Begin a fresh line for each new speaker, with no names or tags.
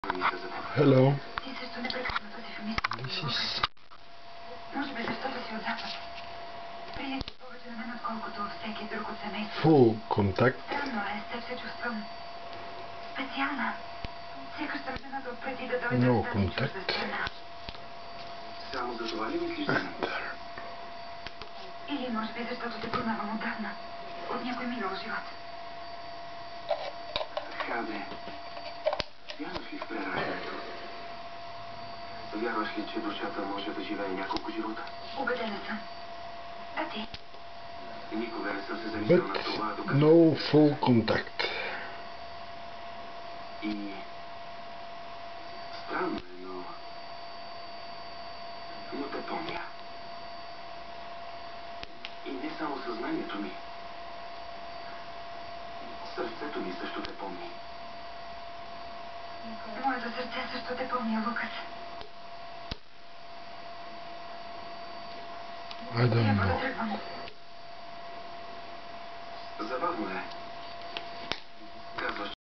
Hello.
Ти също непрекъснато си в мисля.
This is
Може би защото си от Запад. Приятел повече на мен, отколкото всеки друг от семейството.
full contact.
Странно е, с теб се чувствам специална. Сякаш съм жената отпреди да дойда
No
в тази
contact.
чужда страна.
Само за това ли мислиш за мен?
Или може би защото те познавам отдавна. От някой минал живот.
Хаде, вярваш ли в прераждането? Вярваш ли, че душата може да живее няколко живота?
Убедена съм. А ти?
Никога не съм се замислял на това,
But
докато...
no full contact.
И... Странно е, но те помня. И не само съзнанието ми. Сърцето ми също те помни.
Моето сърце също те помня, Лукас.
I don't
Трябва да
know.
тръгвам.
Забавно е. Казваш,